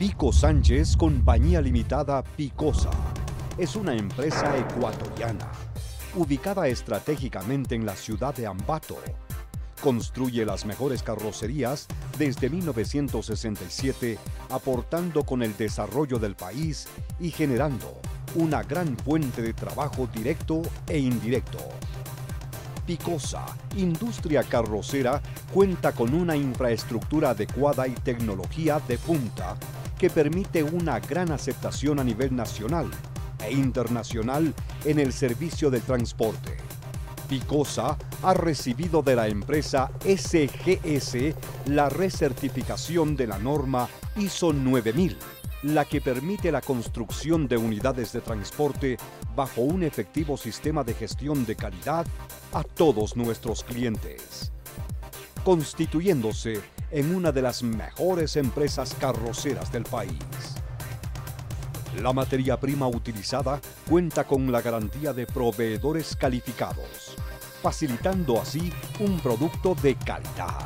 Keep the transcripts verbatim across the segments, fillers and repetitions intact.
Pico Sánchez, Compañía Limitada Picosa, es una empresa ecuatoriana, ubicada estratégicamente en la ciudad de Ambato. Construye las mejores carrocerías desde mil novecientos sesenta y siete, aportando con el desarrollo del país y generando una gran fuente de trabajo directo e indirecto. Picosa, industria carrocera, cuenta con una infraestructura adecuada y tecnología de punta que permite una gran aceptación a nivel nacional e internacional en el servicio de transporte. Picosa ha recibido de la empresa S G S la recertificación de la norma I S O nueve mil, la que permite la construcción de unidades de transporte bajo un efectivo sistema de gestión de calidad a todos nuestros clientes, constituyéndose en una de las mejores empresas carroceras del país. La materia prima utilizada cuenta con la garantía de proveedores calificados, facilitando así un producto de calidad.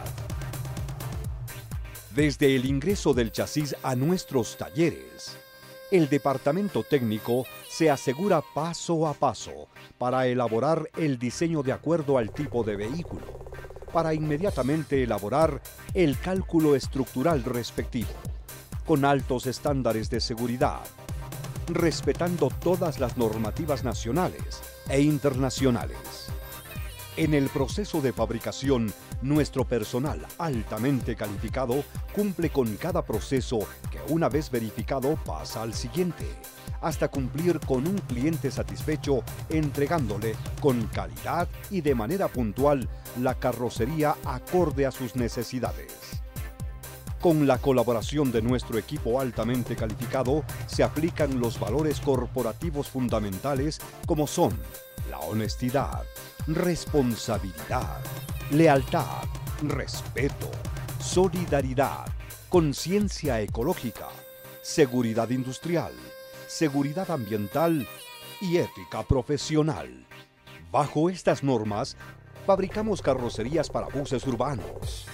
Desde el ingreso del chasis a nuestros talleres, el departamento técnico se asegura paso a paso para elaborar el diseño de acuerdo al tipo de vehículo, para inmediatamente elaborar el cálculo estructural respectivo, con altos estándares de seguridad, respetando todas las normativas nacionales e internacionales. En el proceso de fabricación, nuestro personal altamente calificado cumple con cada proceso que una vez verificado pasa al siguiente, hasta cumplir con un cliente satisfecho entregándole con calidad y de manera puntual la carrocería acorde a sus necesidades. Con la colaboración de nuestro equipo altamente calificado se aplican los valores corporativos fundamentales como son la honestidad, responsabilidad, lealtad, respeto, solidaridad, conciencia ecológica, seguridad industrial, seguridad ambiental y ética profesional. Bajo estas normas, fabricamos carrocerías para buses urbanos,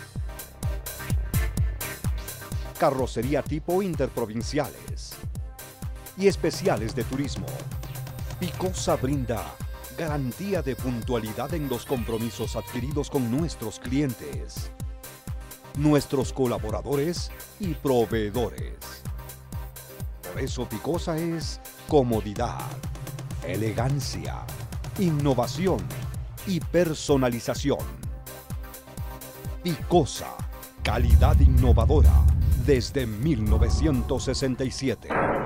carrocería tipo interprovinciales y especiales de turismo. Picosa brinda garantía de puntualidad en los compromisos adquiridos con nuestros clientes, nuestros colaboradores y proveedores. Por eso Picosa es comodidad, elegancia, innovación y personalización. Picosa, calidad innovadora desde mil novecientos sesenta y siete.